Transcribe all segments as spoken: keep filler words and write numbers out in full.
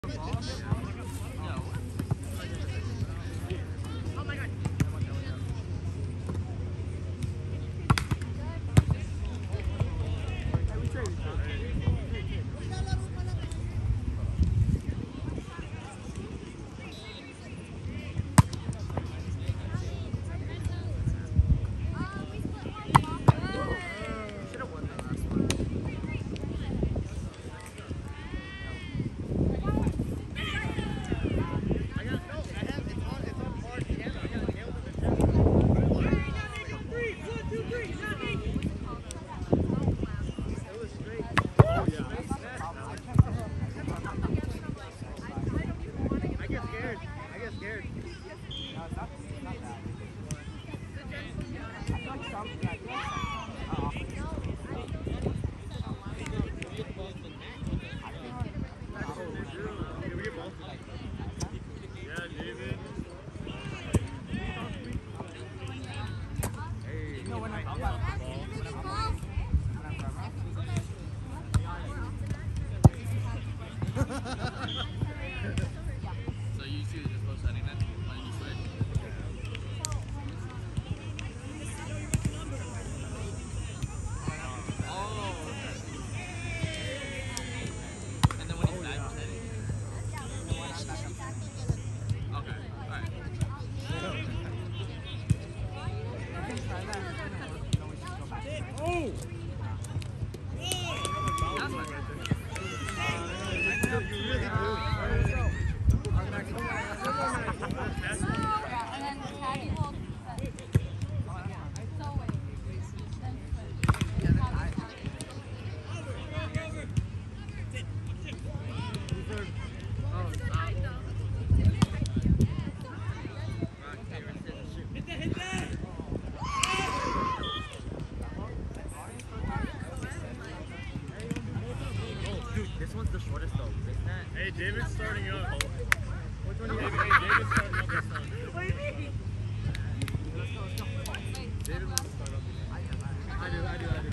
So you two just both setting that? Why did you switch? Oh, okay. And then when he's back, you're setting? Okay, alright. Oh! That's my right there. This one's the shortest though, isn't that? Hey, David's starting up. Which one do you David, hey, David's starting up this time. What do you mean? David wants to start up. I do, I do, I do.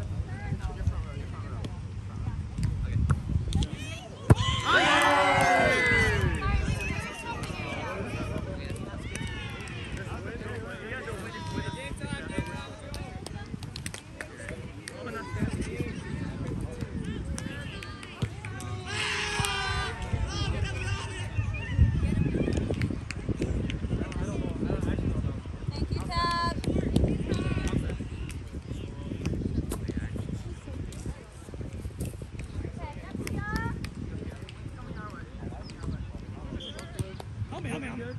Help me, help me.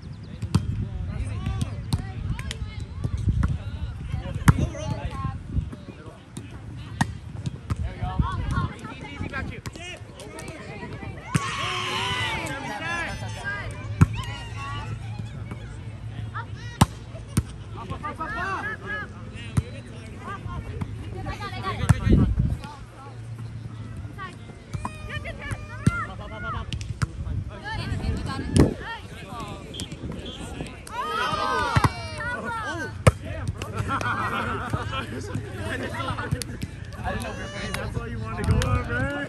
I didn't know if you're that's all you wanted to go up, right?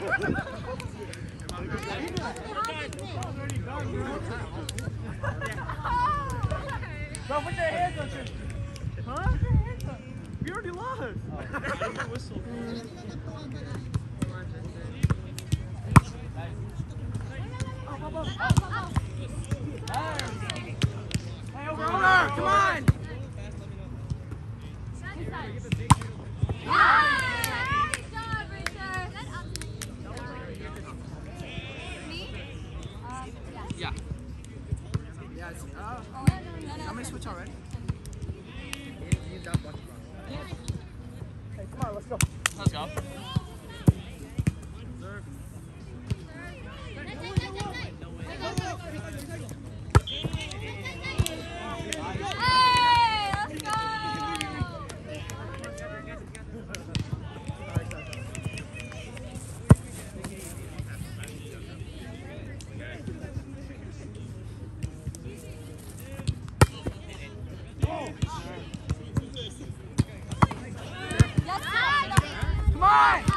Bro, put your hands on your... Huh? Put your hands up. You already lost. Oh. I didn't whistle. Hey, over, over! Come on! Yeah. Yeah, it's, uh, how many switch already? Hey, come on, let's go. Let's go. Come on!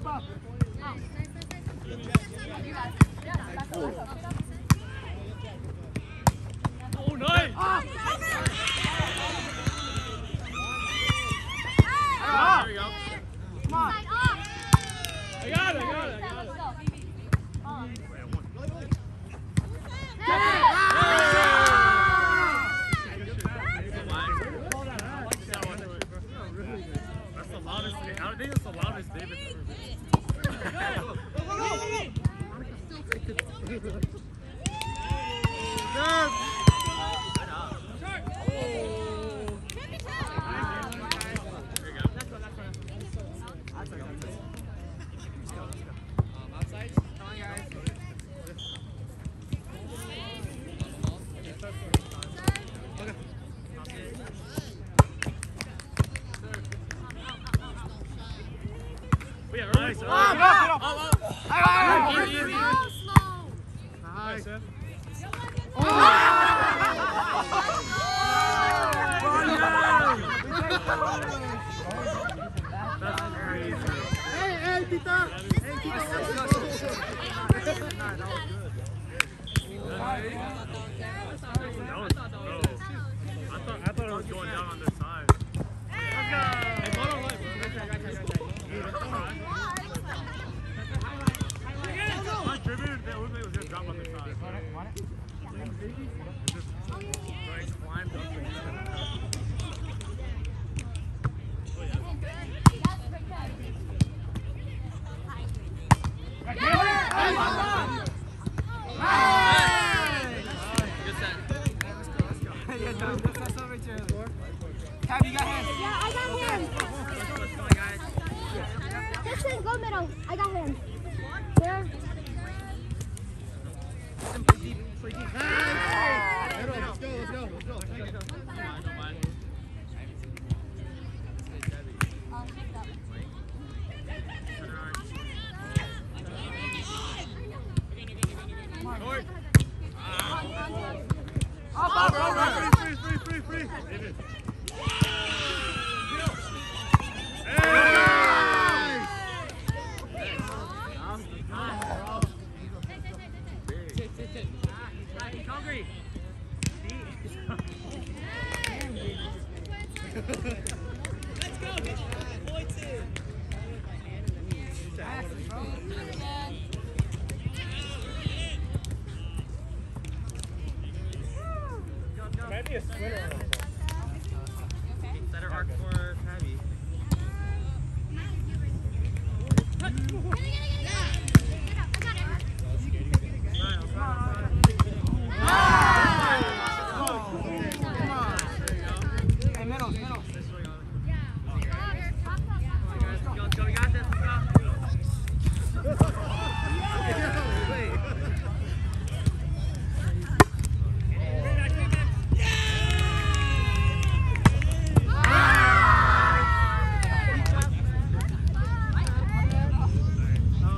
up. Oh, nice! Ah. Ah. There we go. Come on. I got it, I got it, I got it. That's the loudest. I think it's the loudest David Nice. Oh, go. Easy, easy, easy. Nice. That's crazy. Hey, hey, Tita. Hey, Tita. That was low. I thought I thought it was going down on their side. Let's go. Hey, ball on light, bro. I driven, they looked like it was gonna drop on their side. It just like climbed up and Tab, you got hands. Yeah, I got hands. Dixon, go middle. I got hands. There. Let's go, let's go, let's go. Oh, bro, bro, free, free, free, free, free. David. Might be a splinter on it. Center arc for Tabby. Hey, middle, middle. Let's go, we got this. Let's go. Oh,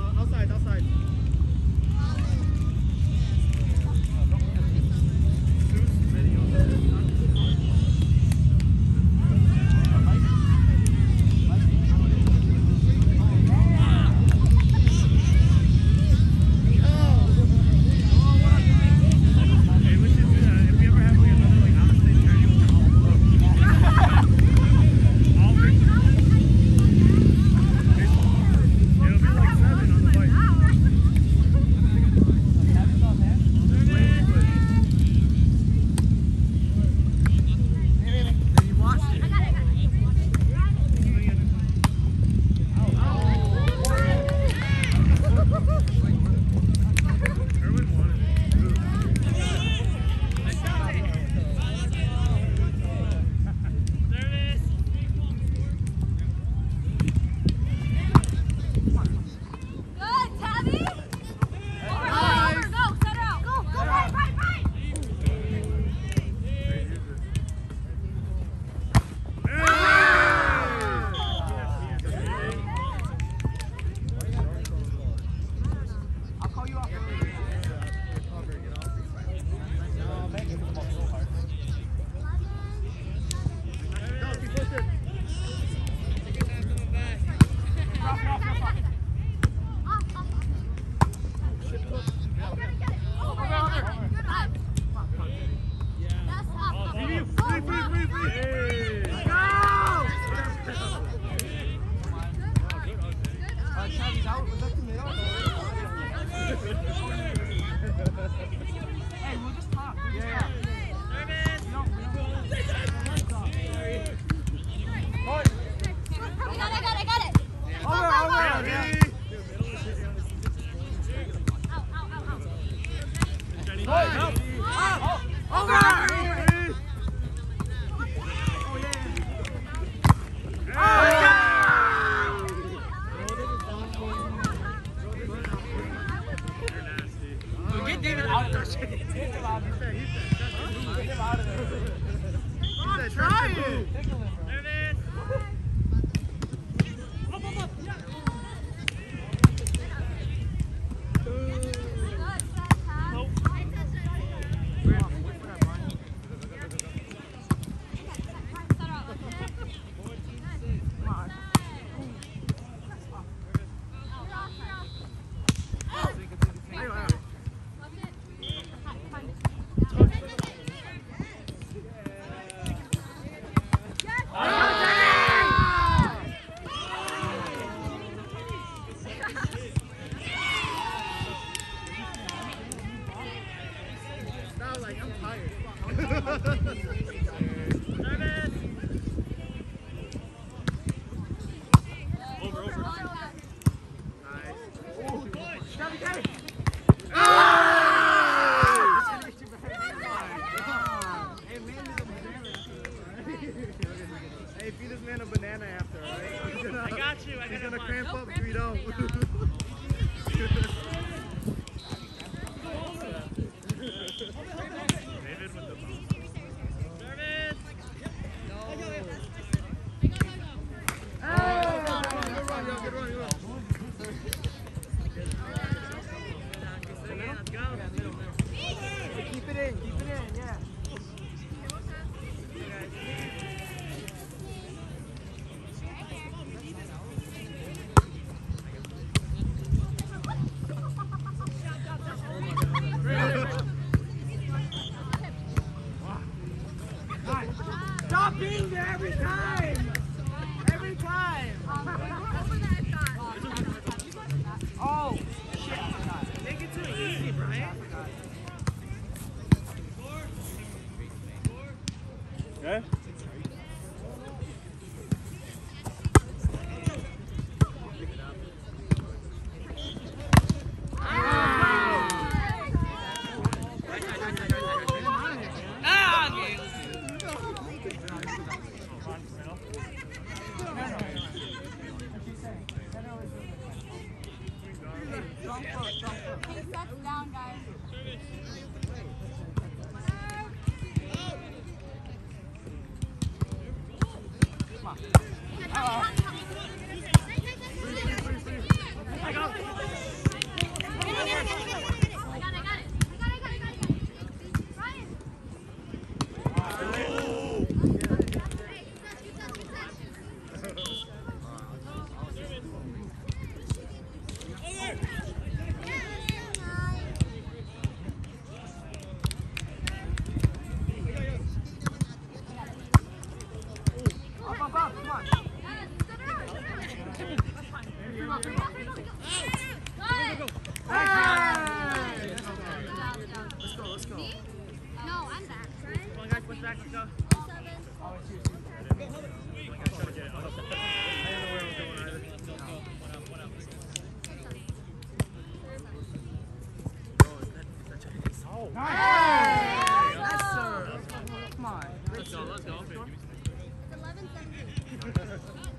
Chavy's out. Was that too late? Hey, we'll just talk. We'll just talk. Service. No, we don't. I got it, I got it, I got it. Over, over. Yeah. Ow, ow, ow, ow. Help. Over. Get David out of there. Get him out of there. Get him out of there. Try it. Service. Now, like, I'm tired. Service. Over, over. Hey, feed this man a banana after, alright? He's gonna, I got you. I he's got gonna one. cramp up if we don't. David with the Service. Good run, yo, good run, good run. Let's go. Keep it in. Keep it in. Yeah. Stop being there every time. Every time. Oh, shit. Make it too easy, Brian. Okay. Ah, okay. Down, guys. I got it. Up, up, up. Come on. Let's go, let's go. No, I'm back. Come on, guys. Push back. Let's go. Hey! Yes, sir. Come on. Let's go. Let's go. eleven seventeen.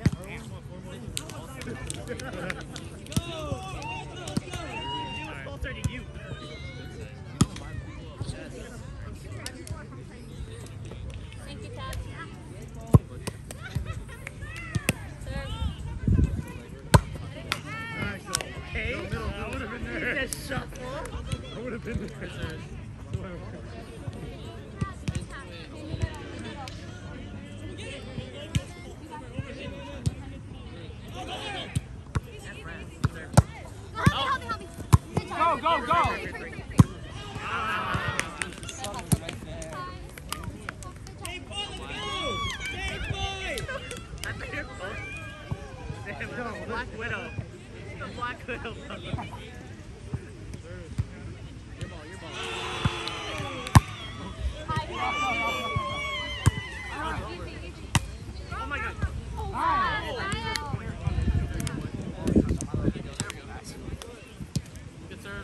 Closer to you. Thank you, Tab. Alright, go. Hey. Go middle, I would have been there. Just shuffle. I would have been there. Help me, help me, help me. Good Go, job. go, go. Black Widow. the black hood. Your ball, your ball. Oh my god. Good serve.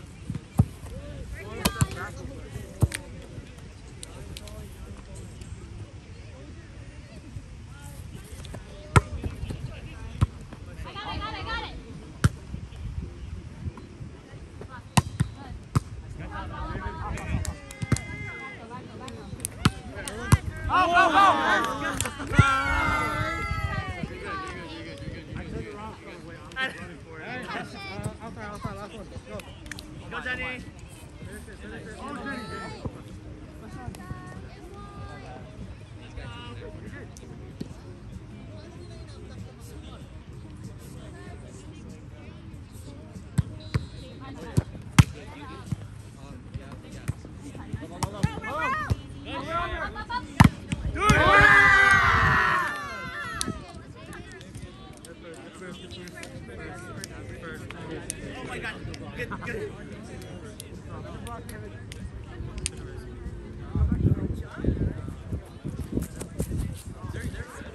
Go, go, go! Outside, outside, last one. Go. Go, Denny. Oh my god. Good, good.